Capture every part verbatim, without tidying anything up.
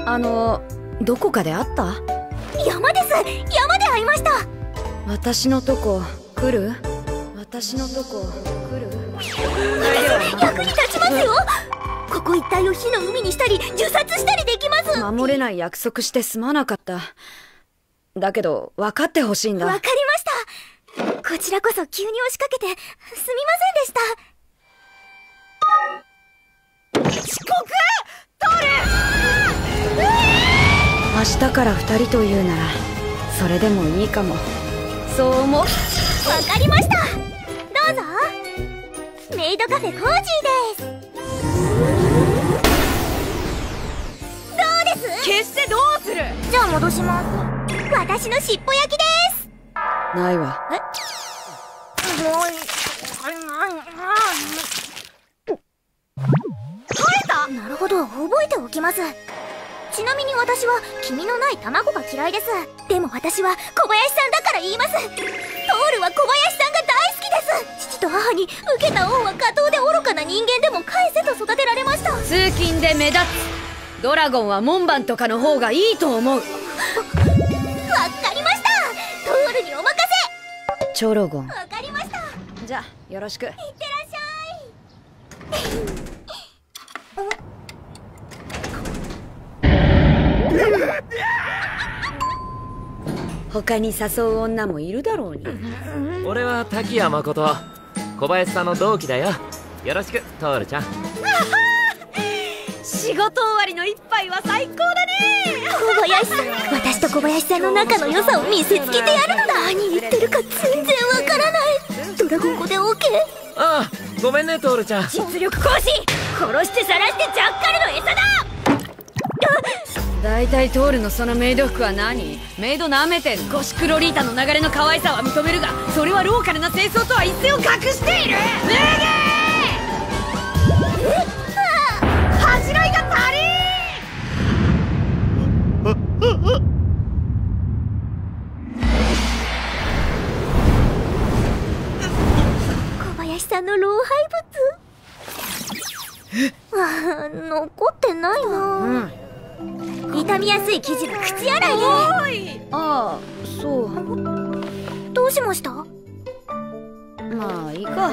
あの、どこかで会った？ 山です。山で会いました。 私のとこ来る？私のとこ来る？ 役に立ちますよ。ここ一帯を火の海にしたり自殺したりできます。 守れない約束してすまなかった。だけど分かってほしいんだ。 わかりました。こちらこそ急に押しかけてすみませんでした。遅刻！トール！ 明日から二人というならそれでもいいかも。そう思う。わかりました。どうぞ。メイドカフェコージーです。どうです？ 決してどうする？ じゃあ戻します。私のしっぽ焼きです。 ないわ。 え？もう取れた。なるほど、覚えておきます。ちなみに私は黄身のない卵が嫌いです。でも私は小林さんだから言います。トールは小林さんが大好きです。父と母に受けた恩は下等で愚かな人間でも返せと育てられました。 通勤で目立つ。ドラゴンは門番とかの方がいいと思う。わかりました。トールにお任せ。 チョロゴン。 わかりました。 じゃあよろしく。いってらっしゃい。 他に誘う女もいるだろうに。 俺は滝谷誠、小林さんの同期だよ。よろしくトールちゃん。 仕事終わりの一杯は最高だね。 小林さん、私と小林さんの仲の良さを見せつけてやるのだ。何言ってるか全然わからない。ドラゴン語で オーケー？ ああ、ごめんねトールちゃん。 実力行使、殺して晒してジャッカルの餌だ。 だいたいトールのそのメイド服は何？メイドなめてん。ゴシックロリータの流れの可愛さは認めるが、それはローカルな清掃とは一線を隠している。脱げー！恥じらいが足りー！ 小林さんの老廃物。ああ、残ってないな。うん、傷みやすい生地の口洗いで。 ああ、そう。 どうしました？ まあいいか。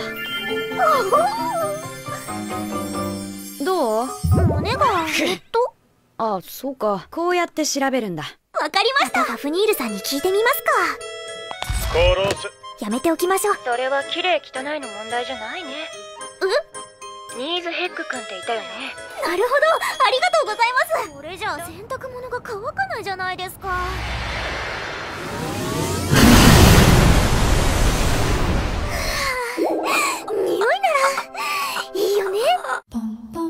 どう？ 胸がえっとあ、そうか。こうやって調べるんだ。 わかりました。ガフニールさんに聞いてみますか。 殺す。 やめておきましょう。 それは綺麗汚いの問題じゃないね。 え？ ニーズヘック君っていたよね。 なるほど、ありがとうございます。これじゃあ洗濯物が乾かないじゃないですか。匂いならいいよね。ポンポン。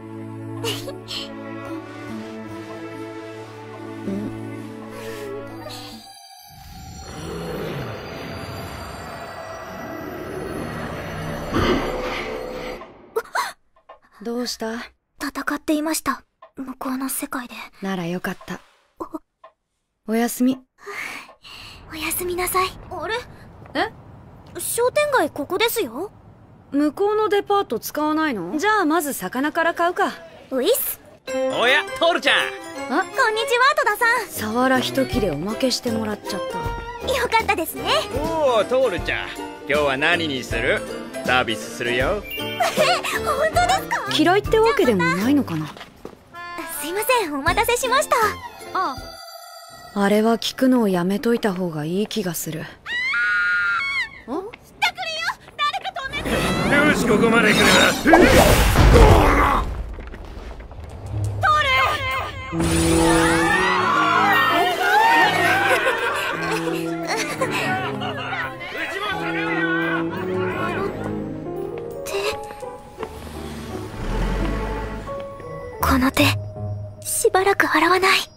どうした？ 戦っていました。向こうの世界で。 ならよかった。おやすみ。 おやすみなさい。あれ？ え？ 商店街ここですよ。 向こうのデパート使わないの？じゃあまず魚から買うか。 ウィス。 おや、トールちゃん。 あ、こんにちは、戸田さん。 サワラ一切れおまけしてもらっちゃった。 よかったですね。 おお、トールちゃん、今日は何にする？サービスするよ。 え、本当ですか？ 嫌いってわけでもないのかな。 すいません、お待たせしました。 ああ、あれは聞くのをやめといた方がいい気がする。ん？ 来るよ、誰か止めて。 よし、ここまで来る。 トール！この手、しばらく洗わない。